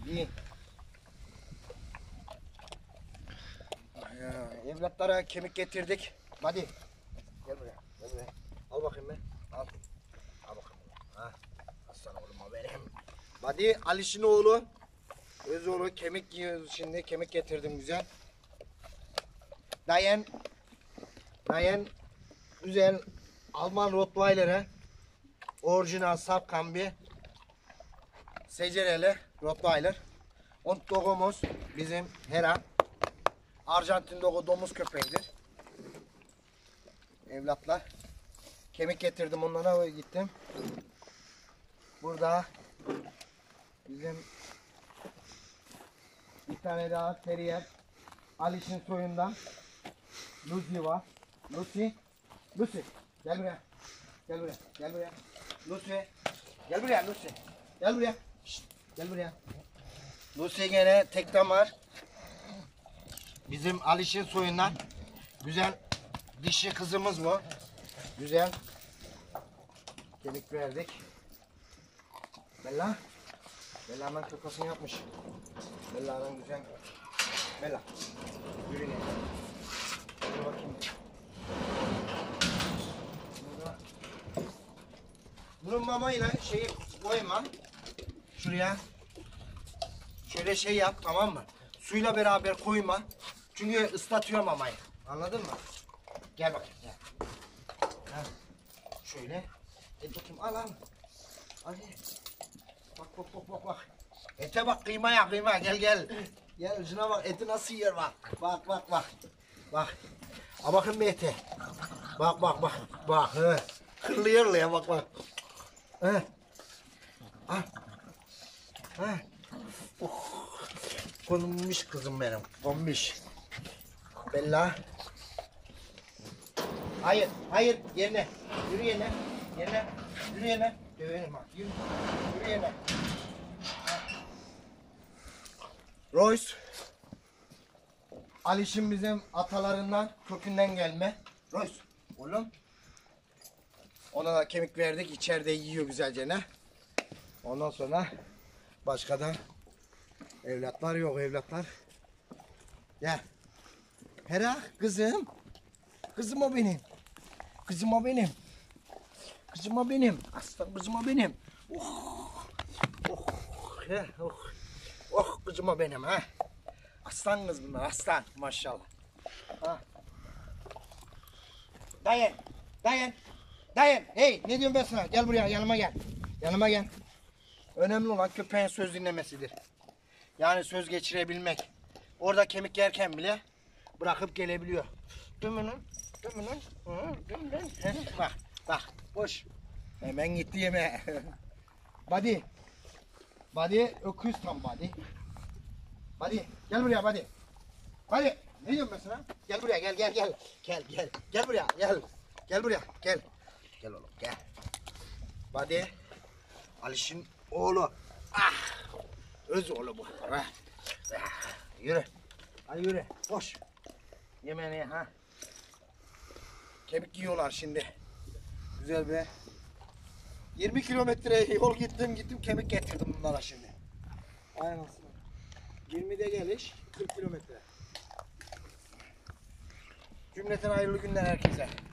Hadi. Evlatlara kemik getirdik. Hadi. Gel buraya. Gel buraya. Al bakayım ben. Al. Al bakayım. Ha. Aslan oğlum benim. Hadi Aliş'in oğlu. Öz oğlu kemik yiyoruz şimdi. Kemik getirdim güzel. Dayan. Güzel Alman Rottweiler'e. Orijinal safkan bir secereli Rottweiler. Und dogumuz bizim Hera. Arjantin dogo domuz köpeğidir. Evlatlar. Kemik getirdim onlara gittim. Burada bizim bir tane daha terrier. Aliş'in soyundan Lucy var. Lucy. Gel buraya. Gel buraya. Lucy. Gel buraya Lucy. Gel buraya. Şşt. Gel buraya. Lucy gene tek damar. Bizim Aliş'in soyundan güzel dişi kızımız bu. Güzel. Kemik verdik. Bella. Bella'nın kakasını yapmış. Bella'nın güzel. Bella. Yürü gel. Dur bakayım. Bunun mamayla şeyi koyma. Şuraya. Şöyle şey yap, tamam mı? Suyla beraber koyma. Çünkü ıslatıyor mamayı. Anladın mı? Gel bakayım. Gel. Ha. Şöyle. Bakayım al. Hadi. Bak. Ete bak, kıymaya. Gel. Gel şuna bak, eti nasıl yiyor bak. Bak. A bakın bir ete. Bak. Kırlıyor ya bak. Konmuş kızım benim. Konmuş. Bella. Hayır. Yerine. Yürü yerine. Döverim bak. Yürü yerine. Royce. Aliş'in bizim atalarından, kökünden gelme. Royce. Oğlum. Ona da kemik verdik. İçeride yiyor güzelce ne. Ondan sonra başka da evlatlar yok evlatlar. Gel. Hera kızım. Kızım o benim. Aslan kızım o benim. Kızım o benim ha. Aslan kız bunlar aslan maşallah. Ha. Dayan. Hey ne diyorum ben sana? Gel buraya yanıma gel. Önemli olan köpeğin söz dinlemesidir. Yani söz geçirebilmek. Orada kemik yerken bile bırakıp gelebiliyor. Dümünün. Bak. Boş. Hemen gitti yemeğe. Body. Öküz tam body. Gel buraya body. Ne diyorum ben sana? Gel buraya gel. Gel buraya gel. Gel oğlum gel. Body. Aliş'in oğlu. Öz oğlu bu. Yürü. Hadi yürü. Koş. Yemeğini ye ha. Kemik yiyorlar şimdi. Güzel be. 20 kilometre yol gittim kemik getirdim bunlara şimdi. Aynen. 20'de geliş 40 kilometre. Cümleten hayırlı günler herkese.